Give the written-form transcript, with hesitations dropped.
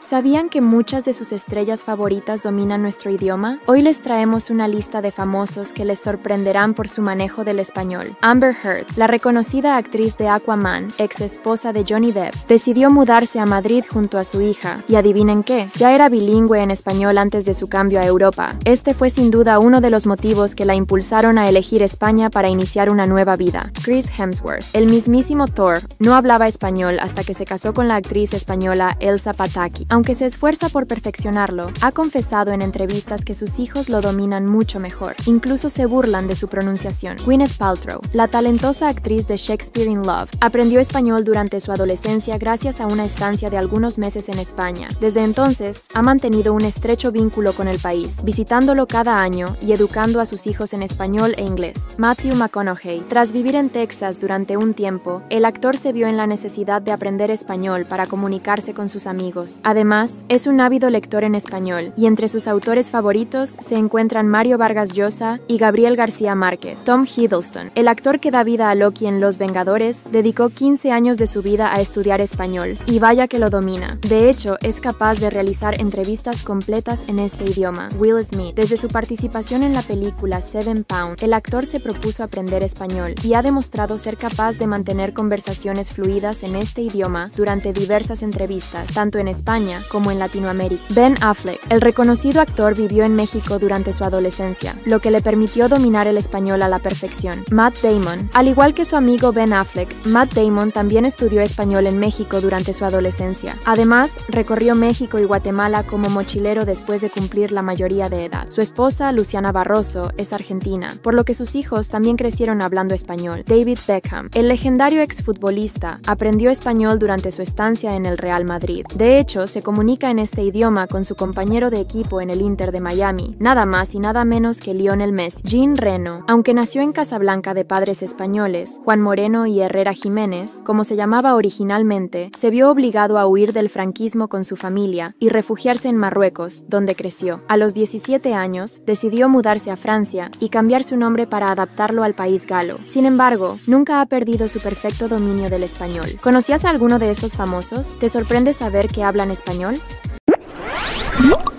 ¿Sabían que muchas de sus estrellas favoritas dominan nuestro idioma? Hoy les traemos una lista de famosos que les sorprenderán por su manejo del español. Amber Heard, la reconocida actriz de Aquaman, ex esposa de Johnny Depp, decidió mudarse a Madrid junto a su hija. Y adivinen qué, ya era bilingüe en español antes de su cambio a Europa. Este fue sin duda uno de los motivos que la impulsaron a elegir España para iniciar una nueva vida. Chris Hemsworth, el mismísimo Thor, no hablaba español hasta que se casó con la actriz española Elsa Pataky. Aunque se esfuerza por perfeccionarlo, ha confesado en entrevistas que sus hijos lo dominan mucho mejor. Incluso se burlan de su pronunciación. Gwyneth Paltrow, la talentosa actriz de Shakespeare in Love, aprendió español durante su adolescencia gracias a una estancia de algunos meses en España. Desde entonces, ha mantenido un estrecho vínculo con el país, visitándolo cada año y educando a sus hijos en español e inglés. Matthew McConaughey, tras vivir en Texas durante un tiempo, el actor se vio en la necesidad de aprender español para comunicarse con sus amigos. Además, es un ávido lector en español, y entre sus autores favoritos se encuentran Mario Vargas Llosa y Gabriel García Márquez. Tom Hiddleston, el actor que da vida a Loki en Los Vengadores, dedicó 15 años de su vida a estudiar español, y vaya que lo domina. De hecho, es capaz de realizar entrevistas completas en este idioma. Will Smith, desde su participación en la película Seven Pound, el actor se propuso aprender español, y ha demostrado ser capaz de mantener conversaciones fluidas en este idioma durante diversas entrevistas, tanto en España como en Latinoamérica. Ben Affleck, el reconocido actor, vivió en México durante su adolescencia, lo que le permitió dominar el español a la perfección. Matt Damon, al igual que su amigo Ben Affleck, Matt Damon también estudió español en México durante su adolescencia. Además, recorrió México y Guatemala como mochilero después de cumplir la mayoría de edad. Su esposa, Luciana Barroso, es argentina, por lo que sus hijos también crecieron hablando español. David Beckham, el legendario exfutbolista, aprendió español durante su estancia en el Real Madrid. De hecho, se comunica en este idioma con su compañero de equipo en el Inter de Miami, nada más y nada menos que Lionel Messi. Jean Reno, aunque nació en Casablanca de padres españoles, Juan Moreno y Herrera Jiménez, como se llamaba originalmente, se vio obligado a huir del franquismo con su familia y refugiarse en Marruecos, donde creció. A los 17 años, decidió mudarse a Francia y cambiar su nombre para adaptarlo al país galo. Sin embargo, nunca ha perdido su perfecto dominio del español. ¿Conocías a alguno de estos famosos? ¿Te sorprende saber que hablan español?